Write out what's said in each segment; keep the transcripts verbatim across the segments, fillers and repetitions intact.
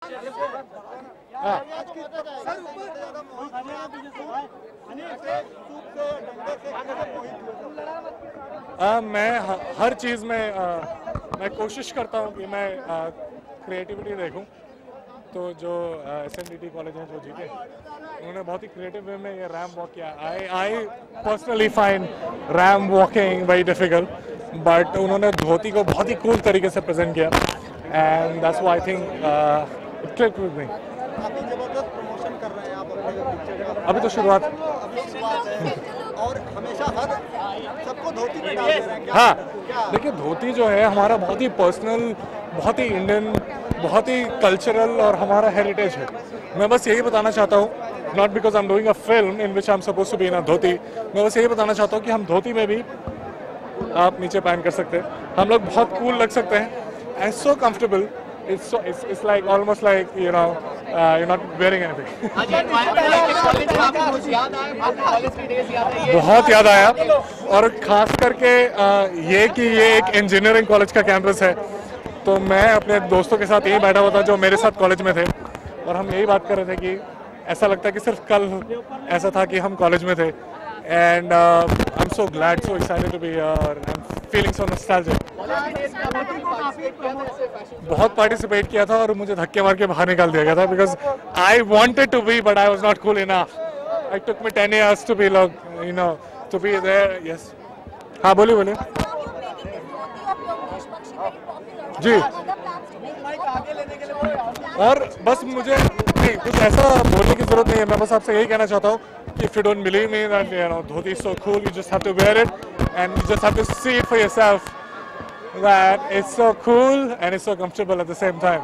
आ, मैं हर चीज़ में आ, मैं कोशिश करता हूँ कि मैं क्रिएटिविटी देखूँ। तो जो S N D T college हैं जो जीते, उन्होंने बहुत ही क्रिएटिव वे में ये रैम वॉक किया। I I personally find ramp walking very difficult, but उन्होंने धोती को बहुत ही कूल तरीके से प्रेजेंट किया and that's why I think it clicked with me. काफी जबरदस्त प्रमोशन कर रहे हैं आप अपने पिक्चर का। अभी तो शुरुआत और हमेशा हर सबको धोती में डाल रहे हैं। हाँ, देखिए धोती जो है हमारा बहुत ही पर्सनल, बहुत ही इंडियन, बहुत ही कल्चरल और हमारा हेरिटेज है। मैं बस यही बताना चाहता हूँ, not because I am doing a film in which I am supposed to be in a dhoti, मैं बस यही बताना चाहता हूँ कि हम धोती में भी आप नीचे पहन कर सकते हैं, हम लोग बहुत कूल लग सकते हैं and so comfortable. It's so it's it's like almost like you know uh, you're not wearing anything. बहुत याद आया, और खास करके ये कि ये एक इंजीनियरिंग कॉलेज का कैंपस है, तो मैं अपने दोस्तों के साथ यही बैठा हुआ था जो मेरे साथ कॉलेज में थे, और हम यही बात कर रहे थे कि ऐसा लगता है कि सिर्फ कल ऐसा था कि हम कॉलेज में थे। And I am so glad, so excited to be here, I am feeling so nostalgic. बहुत पार्टिसिपेट किया था और मुझे धक्के मार के बाहर निकाल दिया गया था because I wanted to be but I was not cool enough. I took me ten years to be you know to be there. Yes, हाँ बोलिए बोलिए। जी, और बस मुझे नहीं कुछ ऐसा बोलने की जरूरत नहीं है, मैं बस आपसे यही कहना चाहता हूँ कि if you don't believe me that you know dhoti is so cool, you just have to wear it and you just have to see it for yourself that it's so cool and it's so comfortable at the same time.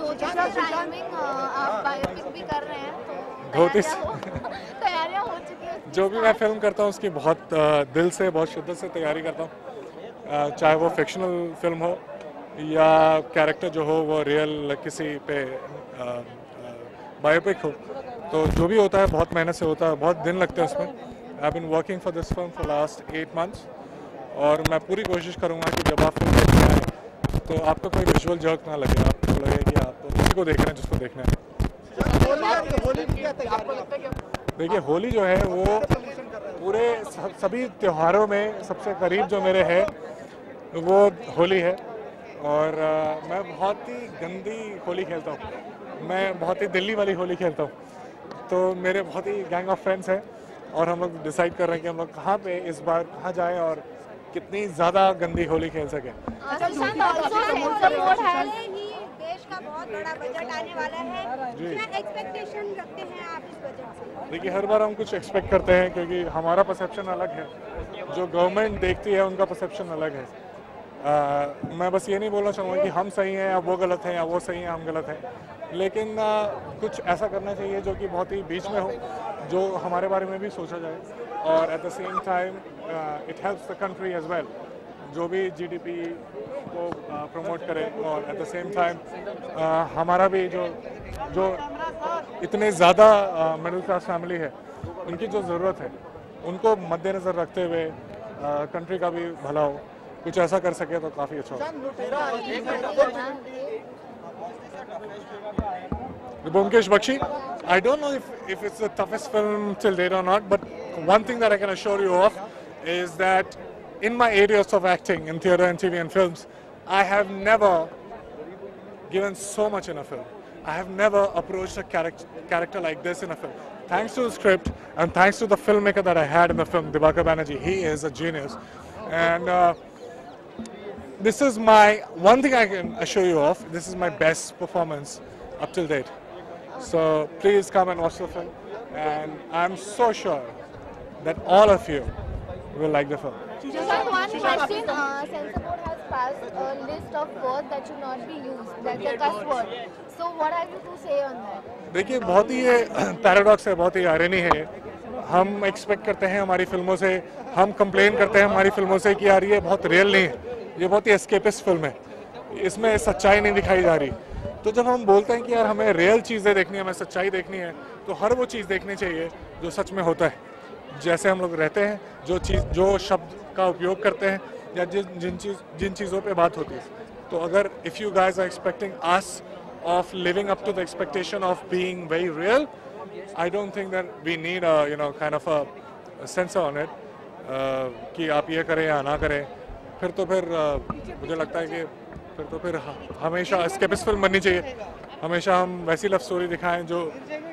आप biopic भी कर रहे हैं, धोती तैयारियां हो चुकी हैं? जो भी मैं फिल्म करता हूँ उसकी बहुत दिल से, बहुत शिद्दत से तैयारी करता हूँ, चाहे वो फिक्शनल फिल्म हो या कैरेक्टर जो हो वो रियल किसी पे बायोपिक हो, तो जो भी होता है बहुत मेहनत से होता है, बहुत दिन लगते हैं उसमें। I have been working for this film for last eight months, और मैं पूरी कोशिश करूँगा कि जब आप फिल्म देखने आए तो आपको कोई विजुअल जर्क ना लगे, आपको लगे कि आप उसी को देख रहे हैं जिसको देखना है। देखिए होली जो है वो पूरे सभी त्योहारों में सबसे करीब जो मेरे है वो होली है, और आ, मैं बहुत ही गंदी होली खेलता हूँ, मैं बहुत ही दिल्ली वाली होली खेलता हूँ। तो मेरे बहुत ही गैंग ऑफ फ्रेंड्स हैं और हम लोग डिसाइड कर रहे हैं कि हम लोग कहाँ पे इस बार कहाँ जाएं और कितनी ज़्यादा गंदी होली खेल सकें। देश का बहुत बड़ा बजट आने वाला है, क्या एक्सपेक्टेशन रखते हैं आप इस बजट से? देखिए हर बार हम कुछ एक्सपेक्ट करते हैं क्योंकि हमारा परसेप्शन अलग है, जो गवर्नमेंट देखती है उनका परसेप्शन अलग है। आ, मैं बस ये नहीं बोलना चाहूँगा कि हम सही हैं या वो गलत हैं या वो सही हैं हम गलत हैं, लेकिन आ, कुछ ऐसा करना चाहिए जो कि बहुत ही बीच में हो, जो हमारे बारे में भी सोचा जाए और at the same time it helps the country as well, जो भी जीडीपी को प्रमोट करे, और एट द सेम टाइम हमारा भी जो जो इतने ज़्यादा मिडिल क्लास फैमिली है उनकी जो ज़रूरत है उनको मद्देनज़र रखते हुए कंट्री का भी भला हो, कुछ ऐसा कर सके तो काफ़ी अच्छा हो। Byomkesh, Bakshy, I don't know if, if it's the toughest film till date or not, but one thing that I can assure you of is that in my areas of acting, in theatre and T V and films, I have never given so much in a film. I have never approached a character, character like this in a film. Thanks to the script and thanks to the filmmaker that I had in the film, Divakar Banerjee, he is a genius. And uh, this is my, one thing I can assure you of, this is my best performance up till date. So please come and watch the film, and I'm so sure that all of you will like the film. Sushant, one question. Uh, Censor Board has passed a list of words that should not be used. That's a cuss word. So what have you to say on that? देखिए बहुत ही ये paradox है, बहुत ही irony है। हम expect करते हैं हमारी फिल्मों से, हम कंप्लेन करते हैं हमारी फिल्मों से कि यार ये बहुत रियल नहीं है, ये बहुत ही एस्केपिस्ट फिल्म है, इसमें सच्चाई नहीं दिखाई जा रही। तो जब हम बोलते हैं कि यार हमें रियल चीज़ें देखनी है, हमें सच्चाई देखनी है, तो हर वो चीज़ देखनी चाहिए जो सच में होता है, जैसे हम लोग रहते हैं, जो चीज़ जो शब्द का उपयोग करते हैं या जिन जिन चीज़ जिन चीज़ों पे बात होती है। तो अगर if you guys are expecting us of living up to the expectation of being very real, I don't think that we need a you know kind of a, a censor on it uh, कि आप ये करें या ना करें. फिर तो फिर uh, मुझे लगता है कि फिर तो फिर हमेशा एस्केपिस्ट फिल्म बननी चाहिए. हमेशा हम वैसी लव स्टोरी दिखाएं जो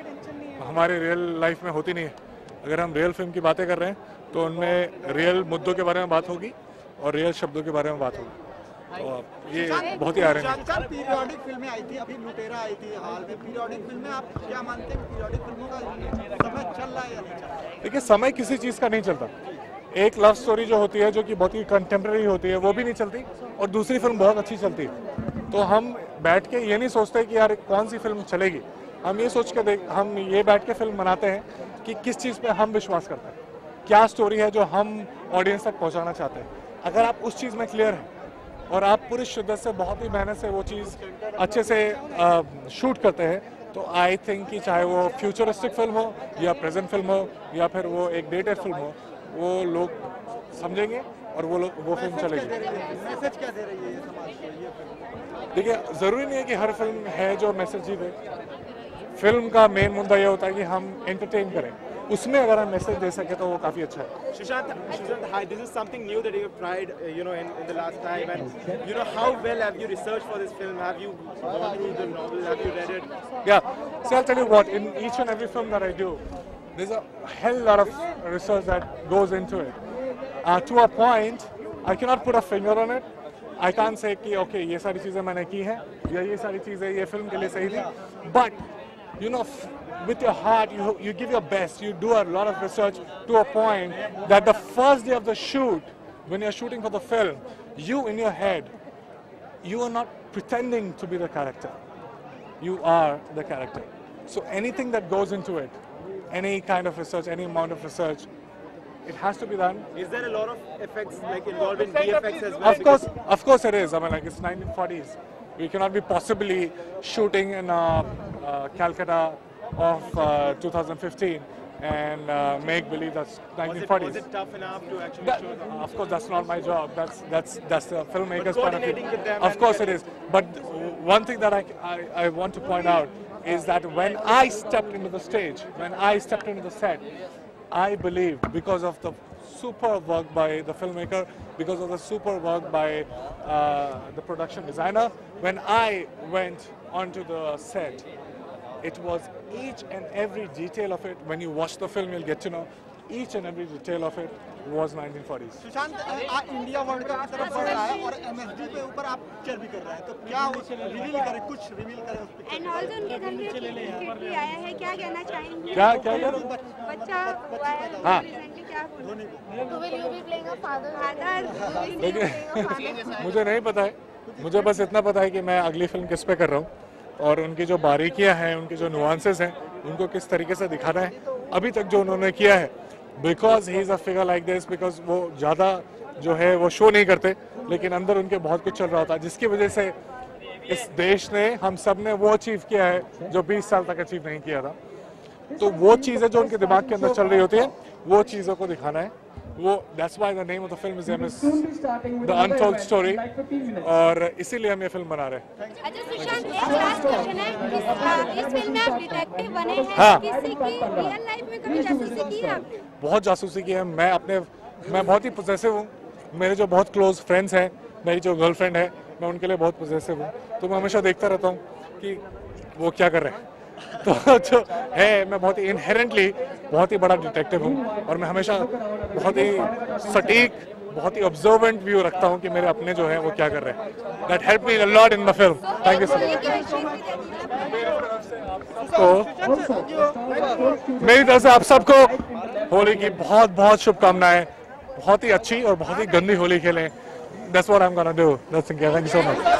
हमारे रियल लाइफ में होती नहीं है. अगर हम रियल फिल्म की बातें कर रहे हैं तो उनमें रियल मुद्दों के बारे में बात होगी और रियल शब्दों के बारे में बात होगी. तो ये बहुत ही आ रहे हैं. पीरियोडिक फिल्में आई थी, अभी लुटेरा आई थी हाल में. पीरियोडिक फिल्में आप क्या मानते हैं? पीरियोडिक फिल्मों का समय चल रहा है या नहीं चल रहा है? देखिए, समय किसी चीज़ का नहीं चलता. एक लव स्टोरी जो होती है जो कि बहुत ही कंटेम्प्रेरी होती है वो भी नहीं चलती, और दूसरी फिल्म बहुत अच्छी चलती है. तो हम बैठ के ये नहीं सोचते कि यार कौन सी फिल्म चलेगी. हम ये सोच के देख हम ये बैठ के फिल्म बनाते हैं कि किस चीज़ पे हम विश्वास करते हैं, क्या स्टोरी है जो हम ऑडियंस तक पहुंचाना चाहते हैं. अगर आप उस चीज़ में क्लियर हैं और आप पूरी शिद्दत से बहुत ही मेहनत से वो चीज़ अच्छे से आ, शूट करते हैं, तो आई थिंक कि चाहे वो फ्यूचरिस्टिक फिल्म हो या प्रेजेंट फिल्म हो या फिर वो एक डेटेड फिल्म हो, वो लोग समझेंगे और वो लोग वो फिल्म चलेगी. मैसेज क्या दे रही है ये समाज को ये फिल्म? देखिए, ज़रूरी नहीं है कि हर फिल्म है जो मैसेज ही दे. फिल्म का मेन मुद्दा ये होता है कि हम एंटरटेन करें. उसमें अगर हम मैसेज दे सके तो वो काफ़ी अच्छा है. Sushant, Sushant, hi. This is something new that you have tried, uh, you know, in, in the last time, and you know, how well have you researched for this film? Have you gone through the novel? Have you read it? Yeah. So I'll tell you what. In each and every film that I do, there's a hell lot of research that goes into it. Uh, to a point, I cannot put a finger on it. I can't say कि okay ये सारी चीज़ें मैंने की हैं या ये सारी चीज़ें ये फिल्म के लिए सही थी. But you know, with your heart, you you give your best. You do a lot of research to a point that the first day of the shoot, when you're shooting for the film, you in your head, you are not pretending to be the character. You are the character. So anything that goes into it, any kind of research, any amount of research, it has to be done. Is there a lot of effects like involved in V F X as well? Of course, of course it is. I mean, like it's nineteen forties. We cannot be possibly shooting in uh, uh, Calcutta of uh, two thousand fifteen and uh, make believe that's nineteen forties. Was it, was it tough enough to actually That, show them? of course, that's not my job. That's that's that's the filmmaker's point of coordinating view. with them Of and- course it is. But one thing that I, I I want to point out is that when I stepped into the stage, when I stepped into the set, I believe because of the super work by the filmmaker, because of the super work by uh, the production designer, when I went onto the set, it was each and every detail of it. When you watch the film, you'll get to know each and every detail of it was nineteen forties. Sushant, आ, India world cup की तरफ बढ़ रहा है और MSD पे ऊपर आप पिक्चर भी कर रहे हैं, तो क्या उस रिवील करें, कुछ रिवील करें उस पिक्चर? एंड ऑल्सो उनके घर में किड भी आया है, क्या कहना चाहेंगे? क्या क्या क्या बच्चा हुआ है हाँ। रिसेंटली, क्या बोल So will you be playing a father? Father देखिए, मुझे नहीं पता है. मुझे बस इतना पता है कि मैं अगली फिल्म किस पे कर रहा हूँ और उनकी जो बारीकियां हैं, उनके जो नुआंसेस हैं, उनको किस तरीके से दिखाना है. अभी तक जो उन्होंने किया है, because he is a figure like this, because वो ज़्यादा जो है वो शो नहीं करते, लेकिन अंदर उनके बहुत कुछ चल रहा होता है, जिसकी वजह से इस देश ने, हम सब ने वो अचीव किया है जो बीस साल तक अचीव नहीं किया था. तो वो चीज़ें जो उनके दिमाग के अंदर चल रही होती है, वो चीज़ों को दिखाना है. वो that's why the name of the film is the untold story, और इसीलिए हम ये फिल्म बना रहे हैं. अच्छा सुशांत, एक लास्ट क्वेश्चन है. इस इस फिल्म में आप डिटेक्टिव बने हैं, हाँ. किसी की रियल लाइफ में कभी जासूसी की है आपने? बहुत जासूसी की है. मैं अपने मैं बहुत ही पोजेसिव हूँ. मेरे जो बहुत क्लोज फ्रेंड्स हैं, मेरी जो गर्लफ्रेंड है, मैं उनके लिए बहुत पोजेसिव हूँ. तो मैं हमेशा देखता रहता हूँ कि वो क्या कर रहे हैं. तो जो है, मैं बहुत ही इनहेरेंटली बहुत ही बड़ा डिटेक्टिव हूँ, और मैं हमेशा बहुत ही सटीक, बहुत ही ऑब्जर्वेंट व्यू रखता हूँ कि मेरे अपने जो हैं वो क्या कर रहे हैं. That help me a lot in the film. Thank you so much. तो मेरी तरफ से आप सबको होली की बहुत बहुत शुभकामनाएं. बहुत ही अच्छी और बहुत ही गंदी होली खेलें. That's what I'm gonna do. That's it. Thank you so much.